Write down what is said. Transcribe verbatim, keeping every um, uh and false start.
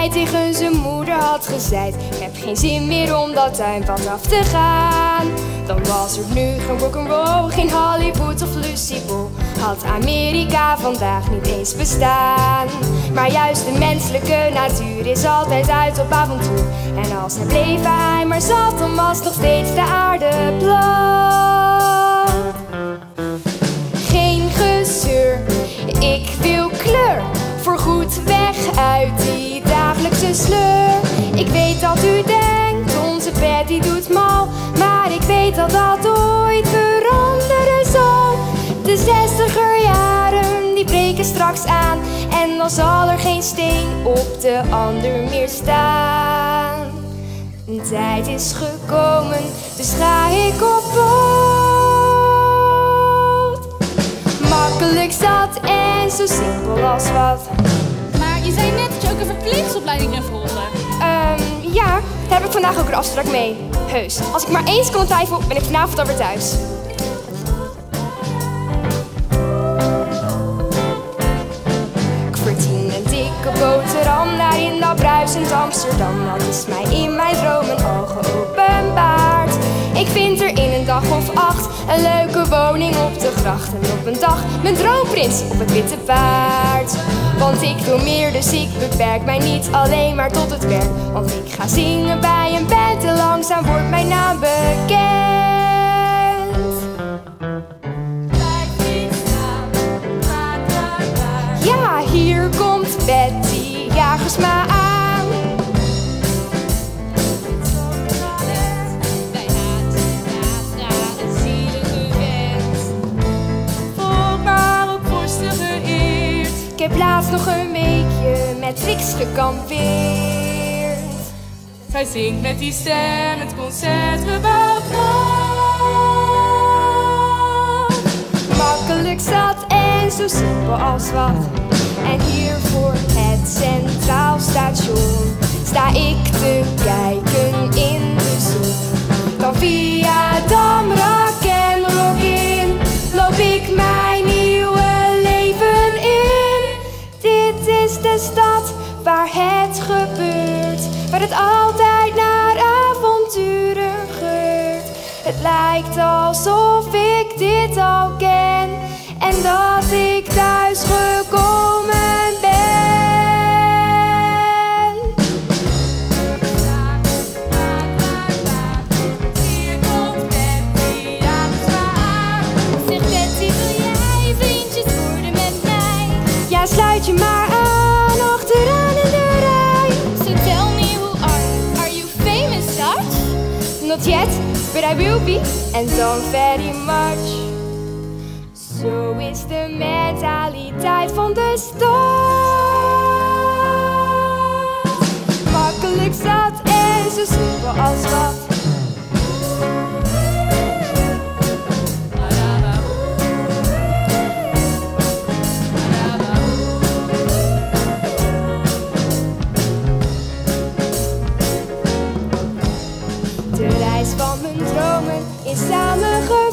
hij tegen zijn moeder had gezegd: ik heb geen zin meer om dat tuinpad af te gaan. Dan was er nu geen rock'n'roll, geen Hollywood of Lucy Ball. Had Amerika vandaag niet eens bestaan. Maar juist de menselijke natuur is altijd uit op avontuur. En als hij bleef hij maar zat, dan was nog steeds de aarde plat. Geen gezeur, ik wil kleur. Voorgoed weg uit die dagelijkse sleur. Ik weet dat u denkt, onze Betty doet mal. Maar ik weet dat dat ooit veranderen zal. De zestiger jaren, die breken straks aan. En dan zal er geen steen op de ander meer staan. Een tijd is gekomen, dus ga ik op pad. Makkelijk zat en zo simpel als wat. Maar je zei net dat je ook een verpleegsopleiding ging volgen. Ehm, ja, daar heb ik vandaag ook een afspraak mee. Heus, als ik maar één seconde twijfel, ben ik vanavond alweer thuis. Ik verdien een dikke boterham daar in dat bruisend Amsterdam. Dat is mij in mijn dromen al geopenbaard. Ik vind er in een dag of acht een leuke woning op de gracht. En op een dag mijn droomprins op het witte paard. Want ik wil meer, dus ik beperk mij niet alleen maar tot het werk. Want ik ga zingen bij een band en langzaam wordt mijn naam bekend. Ja, hier komt Betty Jagersma aan. Ik heb laatst nog een weekje met Trix gekampeerd. Zij zingt met die stem het concertgebouw af. Makkelijk zat en zo simpel als wat. En hier voor het Centraal Station sta ik te kijken in de zon. Dan via Damrak en Rokin loop ik mijn nieuwe leven in. Dit is de stad waar het gebeurt, waar het altijd naar avonturen geurt. Het lijkt alsof ik dit al ken en dat ik thuis gekomen ben. Hier komt Betty Jagersma aan. Zeg Betty, wil jij vriendjes worden met mij? Ja, sluit je maar aan, achteraan in de rij. So tell me, who are you? Are you famous, Dutch? Not yet, but I will be, and don't very much. Zo is de mentaliteit van de stad. Makkelijk zat en zo simpel als wat. De reis van mijn dromen is samengekomen.